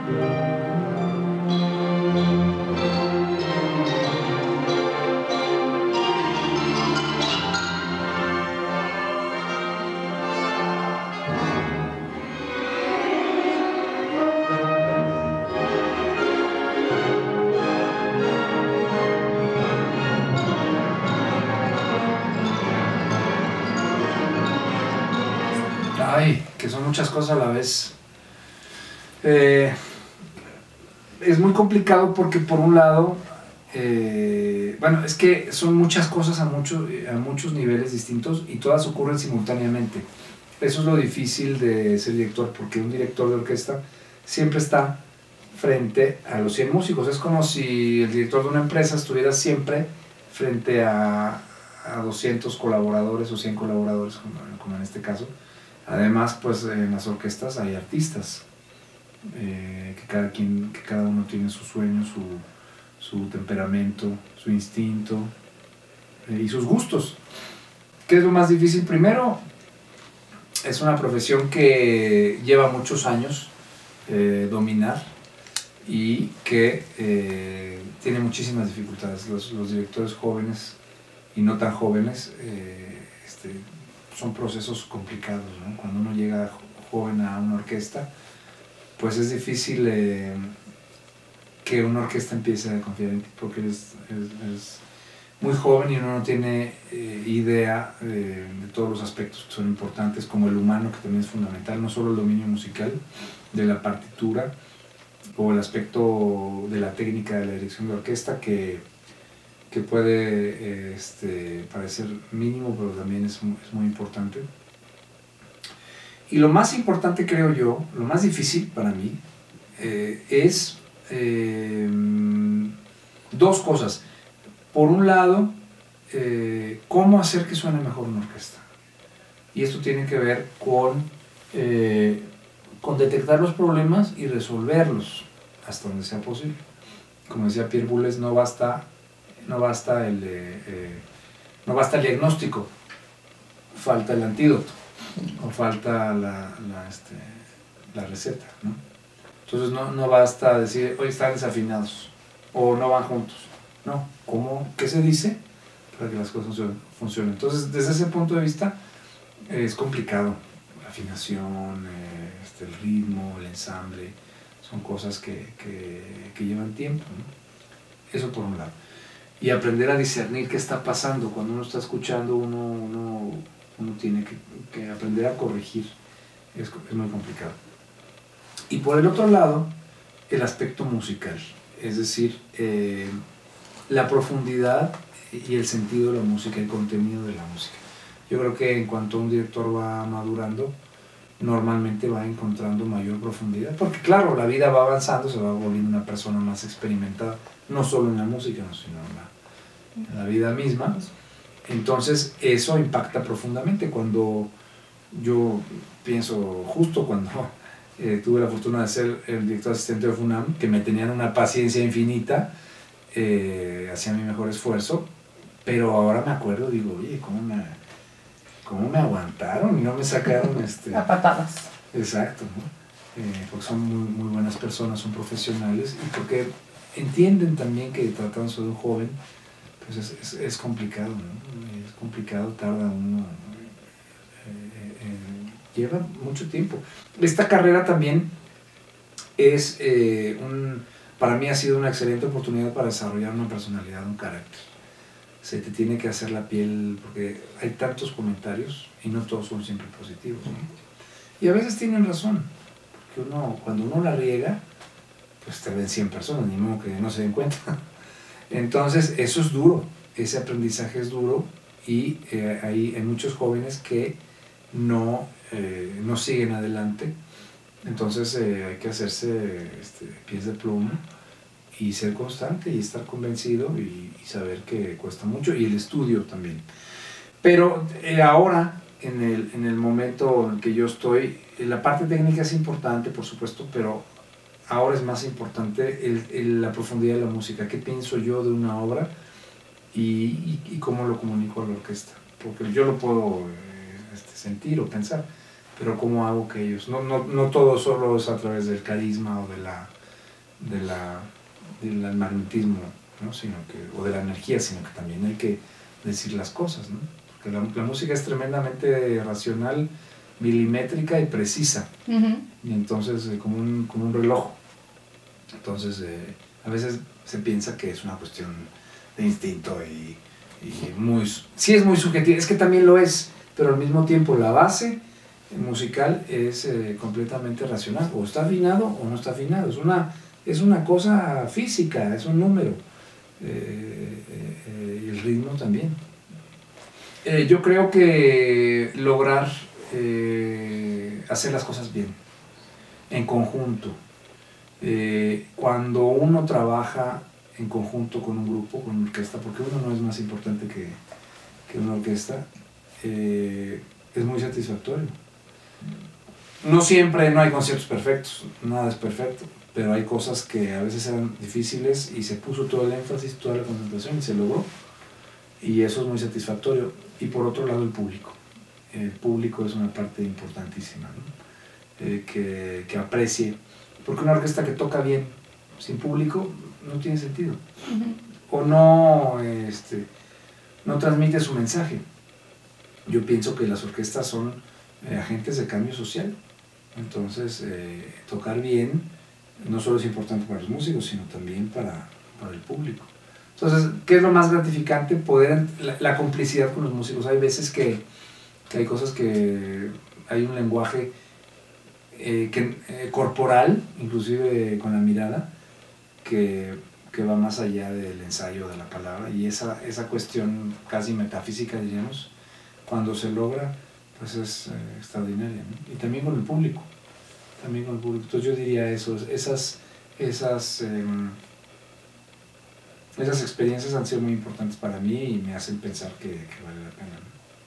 Ay, que son muchas cosas a la vez. Es muy complicado porque por un lado, bueno, es que son muchas cosas a muchos niveles distintos y todas ocurren simultáneamente. Eso es lo difícil de ser director, porque un director de orquesta siempre está frente a los 100 músicos. Es como si el director de una empresa estuviera siempre frente a 200 colaboradores o 100 colaboradores, como en este caso. Además, pues en las orquestas hay artistas, que cada uno tiene su sueño, su temperamento, su instinto y sus gustos. ¿Qué es lo más difícil? Primero, es una profesión que lleva muchos años dominar y que tiene muchísimas dificultades. Los directores jóvenes y no tan jóvenes son procesos complicados, ¿no? Cuando uno llega joven a una orquesta, pues es difícil que una orquesta empiece a confiar en ti, porque es muy joven y uno no tiene idea de todos los aspectos que son importantes, como el humano, que también es fundamental, no solo el dominio musical, de la partitura, o el aspecto de la técnica de la dirección de orquesta, que puede parecer mínimo, pero también es muy importante. Y lo más importante, creo yo, lo más difícil para mí, es dos cosas. Por un lado, cómo hacer que suene mejor una orquesta. Y esto tiene que ver con detectar los problemas y resolverlos hasta donde sea posible. Como decía Pierre Boulez, no basta el diagnóstico, falta el antídoto, o falta la receta, ¿no? Entonces no basta decir, hoy están desafinados, o no van juntos. No, ¿qué se dice para que las cosas funcionen? Entonces, desde ese punto de vista, es complicado. La afinación, el ritmo, el ensamble, son cosas que llevan tiempo, ¿no? Eso por un lado. Y aprender a discernir qué está pasando. Cuando uno está escuchando, uno tiene que aprender a corregir. Es muy complicado. Y por el otro lado, el aspecto musical. Es decir, la profundidad y el sentido de la música, el contenido de la música. Yo creo que en cuanto un director va madurando, normalmente va encontrando mayor profundidad. Porque claro, la vida va avanzando, se va volviendo una persona más experimentada. No solo en la música, sino en la vida misma. Entonces eso impacta profundamente. Cuando yo pienso, justo cuando tuve la fortuna de ser el director asistente de FUNAM, que me tenían una paciencia infinita, hacía mi mejor esfuerzo, pero ahora me acuerdo, digo, oye, ¿cómo me aguantaron y no me sacaron a patadas? Exacto, ¿no? Porque son muy buenas personas, son profesionales, y porque entienden también que tratándose de un joven, pues es complicado, ¿no? Es complicado, tarda uno, lleva mucho tiempo. Esta carrera también es para mí ha sido una excelente oportunidad para desarrollar una personalidad, un carácter. Se te tiene que hacer la piel, porque hay tantos comentarios y no todos son siempre positivos, ¿no? Y a veces tienen razón, porque cuando uno la riega, pues te ven 100 personas, ni modo que no se den cuenta. Entonces eso es duro, ese aprendizaje es duro, y hay muchos jóvenes que no siguen adelante. Entonces hay que hacerse pies de plomo y ser constante y estar convencido y saber que cuesta mucho, y el estudio también. Pero ahora, en el momento en que yo estoy, la parte técnica es importante, por supuesto, pero ahora es más importante la profundidad de la música. ¿Qué pienso yo de una obra y cómo lo comunico a la orquesta? Porque yo lo puedo sentir o pensar, pero ¿cómo hago que ellos? No todo solo es a través del carisma o de la del magnetismo, ¿no? O de la energía, sino que también hay que decir las cosas, ¿no? Porque la música es tremendamente racional, milimétrica y precisa, y entonces como un reloj. Entonces a veces se piensa que es una cuestión de instinto y sí es muy subjetiva, es que también lo es, pero al mismo tiempo la base musical es completamente racional, o está afinado o no está afinado, es una cosa física, es un número, y el ritmo también. Yo creo que lograr hacer las cosas bien, en conjunto, cuando uno trabaja en conjunto con un grupo, con una orquesta, porque uno no es más importante que una orquesta, es muy satisfactorio. No siempre, no hay conciertos perfectos, nada es perfecto, pero hay cosas que a veces eran difíciles y se puso todo el énfasis, toda la concentración y se logró, y eso es muy satisfactorio. Y por otro lado el público es una parte importantísima, ¿no? Que aprecie, porque una orquesta que toca bien sin público no tiene sentido, o no transmite su mensaje. Yo pienso que las orquestas son agentes de cambio social, entonces tocar bien no solo es importante para los músicos, sino también para el público. Entonces, ¿qué es lo más gratificante? Poder la complicidad con los músicos. Hay veces que hay cosas que hay un lenguaje corporal, inclusive con la mirada, que va más allá del ensayo de la palabra, y esa cuestión casi metafísica, diríamos, cuando se logra, pues es extraordinaria, ¿no? Y también con el público, entonces yo diría eso, esas experiencias han sido muy importantes para mí y me hacen pensar que vale la pena,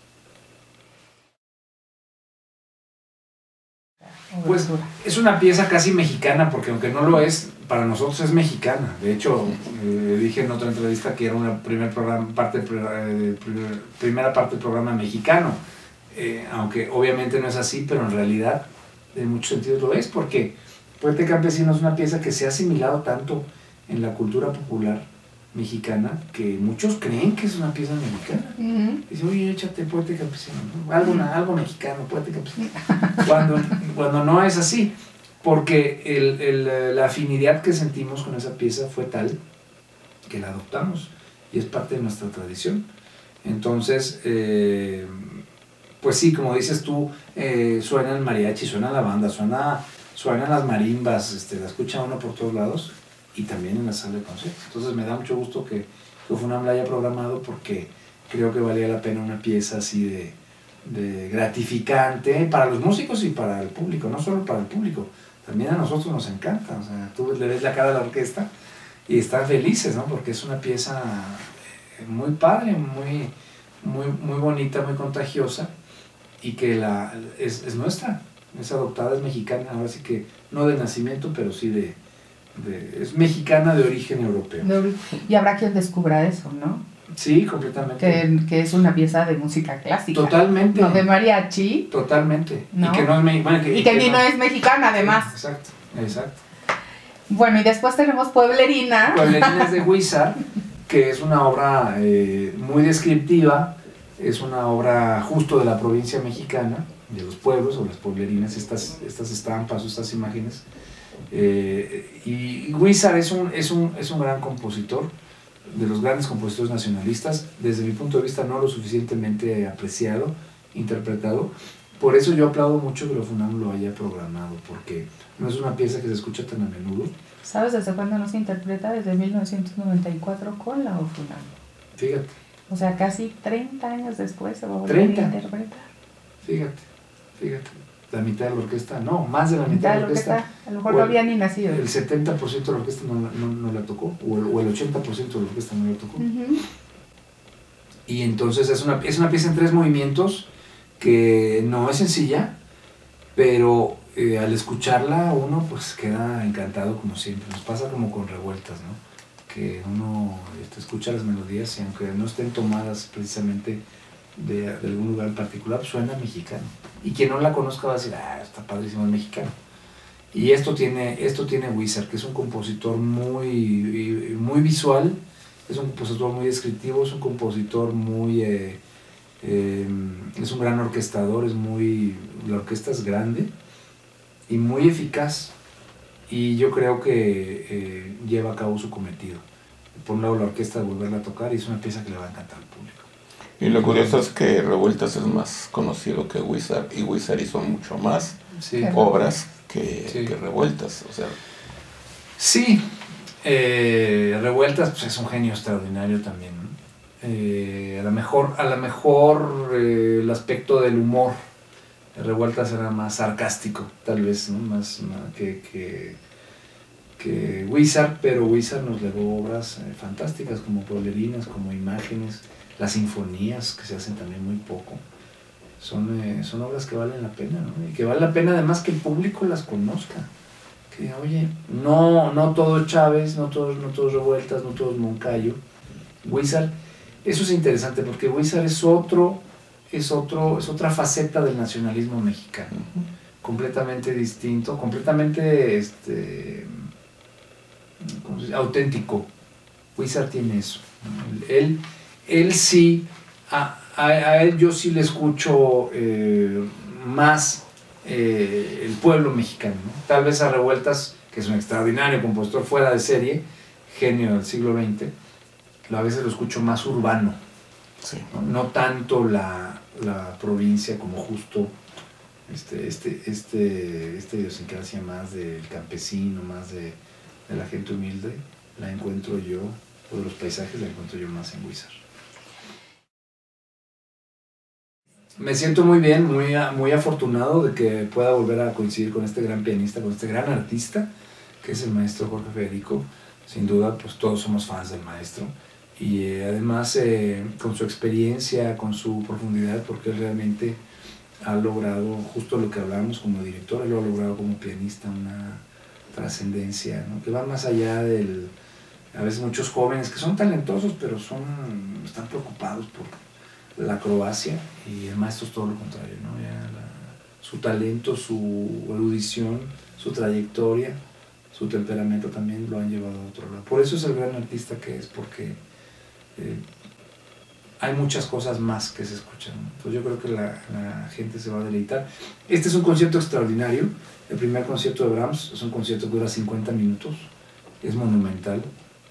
¿no? Pues es una pieza casi mexicana, porque aunque no lo es, para nosotros es mexicana. De hecho, dije en otra entrevista que era una primera parte del programa mexicano, aunque obviamente no es así, pero en realidad en muchos sentidos lo es, porque Poeta Campesino es una pieza que se ha asimilado tanto en la cultura popular mexicana que muchos creen que es una pieza mexicana. Dicen, oye, échate Poeta Campesino, ¿no? Algo mexicano, Poeta Campesino. Cuando no es así, porque la afinidad que sentimos con esa pieza fue tal que la adoptamos y es parte de nuestra tradición. Entonces, pues sí, como dices tú, suena el mariachi, suena la banda, suenan las marimbas, la escucha uno por todos lados, y también en la sala de conciertos. Entonces me da mucho gusto que FUNAM la haya programado, porque creo que valía la pena una pieza así de gratificante para los músicos y para el público, no solo para el público, también a nosotros nos encanta. O sea, tú le ves la cara a la orquesta y están felices, ¿no? Porque es una pieza muy padre, muy bonita, muy contagiosa, y que es nuestra, es adoptada, es mexicana, ahora sí que no de nacimiento, pero sí es mexicana de origen europeo. Y habrá quien descubra eso, ¿no? Sí, completamente. Que es una pieza de música clásica. Totalmente. No de mariachi. Totalmente. ¿No? Y que no es no es mexicana, además. Sí, exacto. Bueno, y después tenemos Pueblerina. Pueblerina es de Huizar, que es una obra muy descriptiva, es una obra justo de la provincia mexicana, de los pueblos, o las pueblerinas, estas estampas o estas imágenes. Y Huizar es un gran compositor, de los grandes compositores nacionalistas, desde mi punto de vista no lo suficientemente apreciado, interpretado. Por eso yo aplaudo mucho que la FUNAM lo haya programado, porque no es una pieza que se escucha tan a menudo. ¿Sabes desde cuándo no se interpreta? Desde 1994 con la FUNAM. Fíjate. O sea, casi 30 años después se va a volver a interpretar. Fíjate. La mitad de la orquesta, no, más de la mitad de la orquesta. A lo mejor no había ni nacido. El 70% de la orquesta no la tocó, o el 80% de la orquesta no la tocó. Y entonces es una pieza en 3 movimientos que no es sencilla, pero al escucharla uno pues queda encantado, como siempre. Nos pasa como con Revueltas, ¿no? Que uno escucha las melodías y aunque no estén tomadas precisamente de algún lugar en particular, suena mexicano. Y quien no la conozca va a decir, está padrísimo, el mexicano. Y esto tiene Wizard, que es un compositor muy visual, es un compositor muy descriptivo, es un compositor muy... es un gran orquestador, la orquesta es grande y muy eficaz, y yo creo que lleva a cabo su cometido. Por un lado, la orquesta de volverla a tocar, y es una pieza que le va a encantar al público. Y lo curioso es que Revueltas es más conocido que Wizard, y Wizard hizo mucho más obras que Revueltas, o sea. Sí, Revueltas pues, es un genio extraordinario también, ¿no? A lo mejor el aspecto del humor de Revueltas era más sarcástico, tal vez, ¿no? más que Wizard, pero Wizard nos legó obras fantásticas como Pueblerinas, como Imágenes, las sinfonías que se hacen también muy poco. Son obras que valen la pena, ¿no? Y que vale la pena además que el público las conozca. Que oye, no todo Chávez, no todos Revueltas, no todos Moncayo. Wizard, eso es interesante porque Wizard es otra faceta del nacionalismo mexicano, completamente distinto, completamente ¿cómo se dice? Auténtico. Wizard tiene eso. Él sí, a él yo sí le escucho más el pueblo mexicano, ¿no? Tal vez a Revueltas, que es un extraordinario compositor fuera de serie, genio del siglo XX, a veces lo escucho más urbano, Sí. no tanto la provincia como justo esta idiosincrasia más del campesino, más de la gente humilde, la encuentro yo, o de los paisajes la encuentro yo más en Wizard. Me siento muy bien, muy afortunado de que pueda volver a coincidir con este gran pianista, con este gran artista, que es el maestro Jorge Federico. Sin duda, pues todos somos fans del maestro. Y además con su experiencia, con su profundidad, porque él realmente ha logrado justo lo que hablábamos como director, él lo ha logrado como pianista, una trascendencia, ¿no? Que va más allá del... A veces muchos jóvenes que son talentosos, pero están preocupados por la acrobacia, y el maestro es todo lo contrario, ¿no? Su talento, su erudición, su trayectoria, su temperamento también lo han llevado a otro lado. Por eso es el gran artista que es, porque hay muchas cosas más que se escuchan, ¿no? Entonces yo creo que la gente se va a deleitar. Este es un concierto extraordinario. El primer concierto de Brahms es un concierto que dura 50 minutos, es monumental.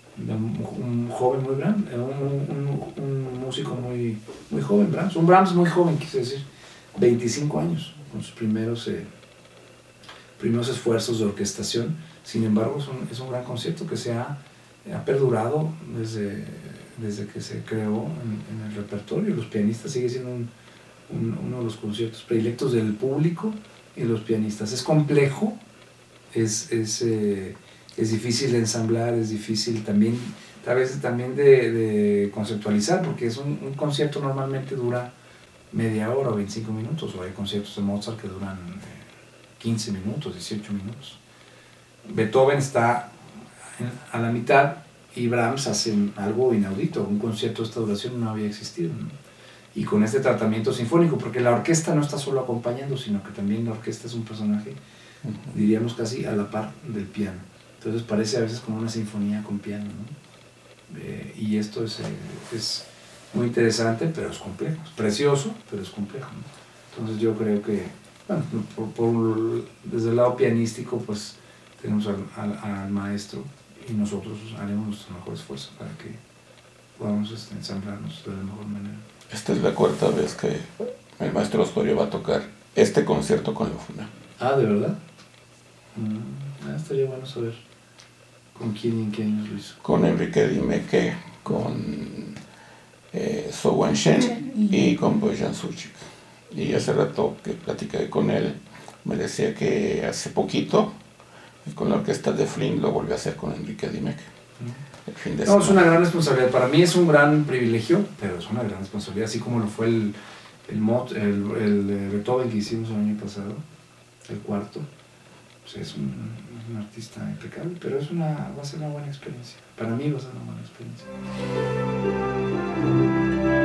Un joven muy grande, un músico muy joven, Brahms. Un Brahms muy joven, quise decir, 25 años, con sus primeros esfuerzos de orquestación. Sin embargo, es un gran concierto que ha perdurado desde que se creó en el repertorio. Los pianistas sigue siendo uno de los conciertos predilectos del público y los pianistas. Es complejo, es difícil de ensamblar, es difícil también, a veces también de conceptualizar, porque es un concierto normalmente dura media hora o 25 minutos, o hay conciertos de Mozart que duran 15 minutos, 18 minutos. Beethoven está a la mitad y Brahms hace algo inaudito, un concierto de esta duración no había existido, ¿no? Y con este tratamiento sinfónico, porque la orquesta no está solo acompañando, sino que también la orquesta es un personaje, diríamos casi a la par del piano. Entonces parece a veces como una sinfonía con piano, ¿no? Y esto es muy interesante, pero es complejo. Es precioso, pero es complejo, ¿no? Entonces yo creo que, bueno, desde el lado pianístico, pues tenemos al maestro, y nosotros haremos nuestro mejor esfuerzo para que podamos ensamblarnos de la mejor manera. Esta es la cuarta vez que el maestro Osorio va a tocar este concierto con la FUNAM. Ah, ¿de verdad? Estaría bueno saber con quién y en qué años lo hizo. Con Enrique Dimeke, con So Wan-shen y con Bojan Suchik. Y hace rato que platiqué con él, me decía que hace poquito con la orquesta de Flynn lo volvió a hacer con Enrique Dimeke. El fin de semana. Es una gran responsabilidad. Para mí es un gran privilegio, pero es una gran responsabilidad, así como lo fue el Beethoven que hicimos el año pasado, el cuarto. Pues es un artista impecable, pero va a ser una buena experiencia. Para mí va a ser una buena experiencia.